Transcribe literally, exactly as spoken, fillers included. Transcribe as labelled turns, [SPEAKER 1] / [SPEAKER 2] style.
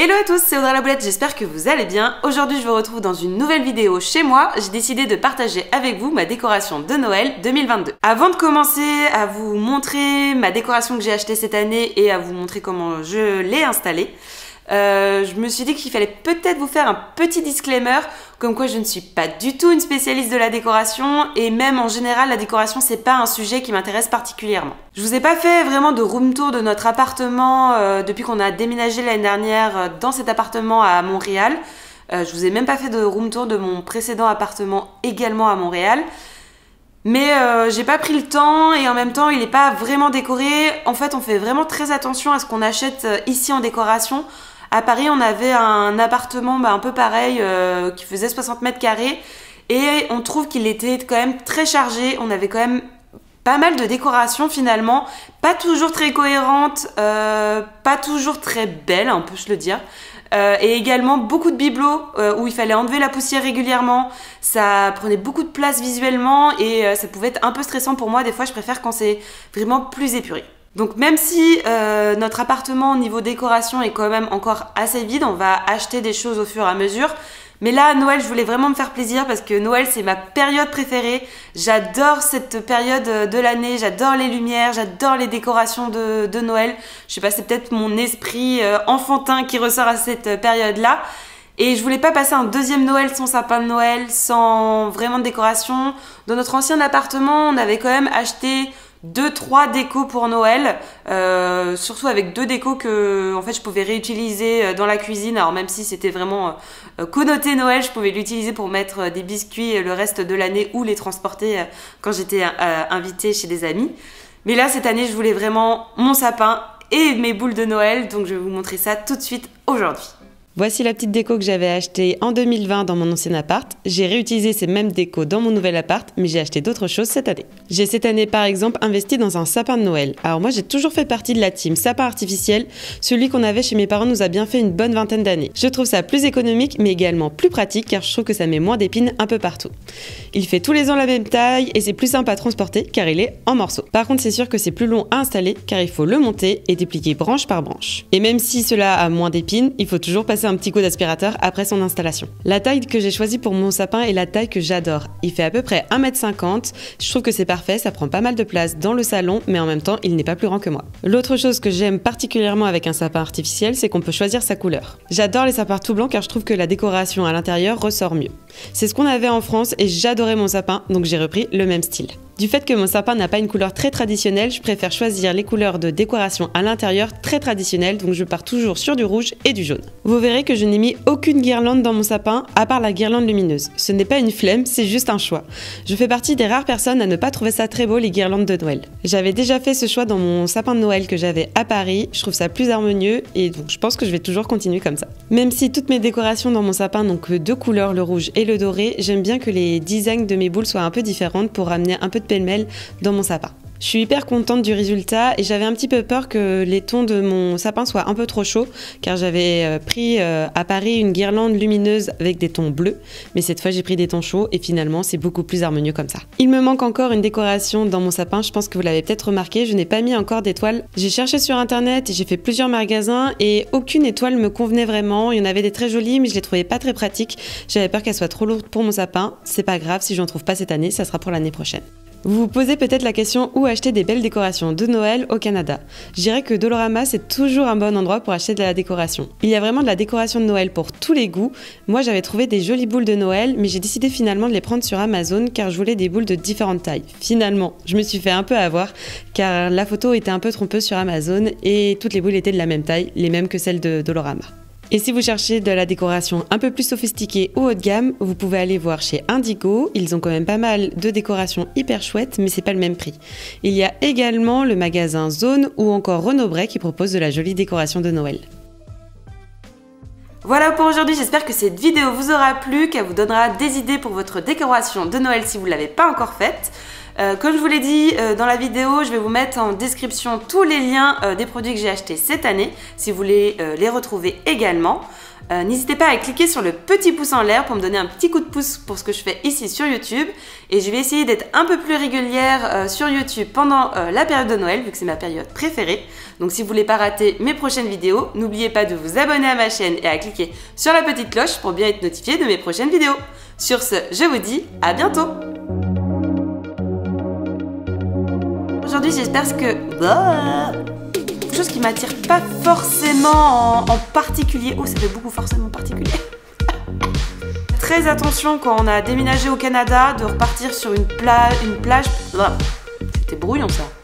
[SPEAKER 1] Hello à tous, c'est Audrey la Boulette, j'espère que vous allez bien. Aujourd'hui je vous retrouve dans une nouvelle vidéo chez moi. J'ai décidé de partager avec vous ma décoration de Noël deux mille vingt-deux. Avant de commencer à vous montrer ma décoration que j'ai achetée cette année et à vous montrer comment je l'ai installée, Euh, je me suis dit qu'il fallait peut-être vous faire un petit disclaimer, comme quoi je ne suis pas du tout une spécialiste de la décoration et même en général la décoration c'est pas un sujet qui m'intéresse particulièrement. Je vous ai pas fait vraiment de room tour de notre appartement euh, depuis qu'on a déménagé l'année dernière euh, dans cet appartement à Montréal. Euh, je vous ai même pas fait de room tour de mon précédent appartement également à Montréal. Mais euh, j'ai pas pris le temps et en même temps il est pas vraiment décoré. En fait on fait vraiment très attention à ce qu'on achète euh, ici en décoration. À Paris, on avait un appartement bah, un peu pareil euh, qui faisait soixante mètres carrés et on trouve qu'il était quand même très chargé. On avait quand même pas mal de décorations finalement, pas toujours très cohérentes, euh, pas toujours très belles, on peut se le dire. Euh, et également beaucoup de bibelots euh, où il fallait enlever la poussière régulièrement. Ça prenait beaucoup de place visuellement et euh, ça pouvait être un peu stressant pour moi. Des fois, je préfère quand c'est vraiment plus épuré. Donc même si euh, notre appartement au niveau décoration est quand même encore assez vide, on va acheter des choses au fur et à mesure. Mais là, à Noël, je voulais vraiment me faire plaisir parce que Noël, c'est ma période préférée. J'adore cette période de l'année, j'adore les lumières, j'adore les décorations de, de Noël. Je sais pas, c'est peut-être mon esprit euh, enfantin qui ressort à cette période-là. Et je voulais pas passer un deuxième Noël sans sapin de Noël, sans vraiment de décoration. Dans notre ancien appartement, on avait quand même acheté deux trois décos pour Noël, euh, surtout avec deux décos que en fait je pouvais réutiliser dans la cuisine. Alors même si c'était vraiment euh, connoté Noël, je pouvais l'utiliser pour mettre des biscuits le reste de l'année ou les transporter euh, quand j'étais euh, invitée chez des amis. Mais là cette année je voulais vraiment mon sapin et mes boules de Noël, donc je vais vous montrer ça tout de suite aujourd'hui. Voici la petite déco que j'avais achetée en deux mille vingt dans mon ancien appart. J'ai réutilisé ces mêmes décos dans mon nouvel appart, mais j'ai acheté d'autres choses cette année. J'ai cette année par exemple investi dans un sapin de Noël. Alors moi j'ai toujours fait partie de la team sapin artificiel. Celui qu'on avait chez mes parents nous a bien fait une bonne vingtaine d'années. Je trouve ça plus économique mais également plus pratique car je trouve que ça met moins d'épines un peu partout. Il fait tous les ans la même taille et c'est plus simple à transporter car il est en morceaux. Par contre c'est sûr que c'est plus long à installer car il faut le monter et déplier branche par branche. Et même si cela a moins d'épines, il faut toujours passer un petit coup d'aspirateur après son installation. La taille que j'ai choisie pour mon sapin est la taille que j'adore. Il fait à peu près un mètre cinquante. Je trouve que c'est parfait, ça prend pas mal de place dans le salon, mais en même temps, il n'est pas plus grand que moi. L'autre chose que j'aime particulièrement avec un sapin artificiel, c'est qu'on peut choisir sa couleur. J'adore les sapins tout blancs car je trouve que la décoration à l'intérieur ressort mieux. C'est ce qu'on avait en France et j'adorais mon sapin, donc j'ai repris le même style. Du fait que mon sapin n'a pas une couleur très traditionnelle, je préfère choisir les couleurs de décoration à l'intérieur très traditionnelles, donc je pars toujours sur du rouge et du jaune. Vous verrez que je n'ai mis aucune guirlande dans mon sapin, à part la guirlande lumineuse. Ce n'est pas une flemme, c'est juste un choix. Je fais partie des rares personnes à ne pas trouver ça très beau, les guirlandes de Noël. J'avais déjà fait ce choix dans mon sapin de Noël que j'avais à Paris, je trouve ça plus harmonieux et donc je pense que je vais toujours continuer comme ça. Même si toutes mes décorations dans mon sapin n'ont que deux couleurs, le rouge et le doré, j'aime bien que les designs de mes boules soient un peu différentes pour ramener un peu de pêle-mêle dans mon sapin. Je suis hyper contente du résultat et j'avais un petit peu peur que les tons de mon sapin soient un peu trop chauds car j'avais pris à Paris une guirlande lumineuse avec des tons bleus, mais cette fois j'ai pris des tons chauds et finalement c'est beaucoup plus harmonieux comme ça. Il me manque encore une décoration dans mon sapin, je pense que vous l'avez peut-être remarqué, je n'ai pas mis encore d'étoiles. J'ai cherché sur internet et j'ai fait plusieurs magasins et aucune étoile me convenait vraiment. Il y en avait des très jolies mais je les trouvais pas très pratiques. J'avais peur qu'elles soient trop lourdes pour mon sapin. C'est pas grave, si j'en trouve pas cette année, ça sera pour l'année prochaine. Vous vous posez peut-être la question où acheter des belles décorations de Noël au Canada. Je dirais que Dollarama c'est toujours un bon endroit pour acheter de la décoration. Il y a vraiment de la décoration de Noël pour tous les goûts. Moi j'avais trouvé des jolies boules de Noël mais j'ai décidé finalement de les prendre sur Amazon car je voulais des boules de différentes tailles. Finalement je me suis fait un peu avoir car la photo était un peu trompeuse sur Amazon et toutes les boules étaient de la même taille, les mêmes que celles de Dollarama. Et si vous cherchez de la décoration un peu plus sophistiquée ou haut de gamme, vous pouvez aller voir chez Indigo. Ils ont quand même pas mal de décorations hyper chouettes, mais c'est pas le même prix. Il y a également le magasin Zone ou encore Renaud Bray qui propose de la jolie décoration de Noël. Voilà pour aujourd'hui, j'espère que cette vidéo vous aura plu, qu'elle vous donnera des idées pour votre décoration de Noël si vous ne l'avez pas encore faite. Euh, comme je vous l'ai dit euh, dans la vidéo, je vais vous mettre en description tous les liens euh, des produits que j'ai achetés cette année, si vous voulez euh, les retrouver également. Euh, N'hésitez pas à cliquer sur le petit pouce en l'air pour me donner un petit coup de pouce pour ce que je fais ici sur YouTube. Et je vais essayer d'être un peu plus régulière euh, sur YouTube pendant euh, la période de Noël, vu que c'est ma période préférée. Donc si vous voulez pas rater mes prochaines vidéos, n'oubliez pas de vous abonner à ma chaîne et à cliquer sur la petite cloche pour bien être notifié de mes prochaines vidéos. Sur ce, je vous dis à bientôt. Aujourd'hui, j'espère que... Quelque chose qui m'attire pas forcément en, en particulier. Oh, ça fait beaucoup forcément en particulier. Très attention quand on a déménagé au Canada de repartir sur une, pla... une plage... C'était brouillon ça.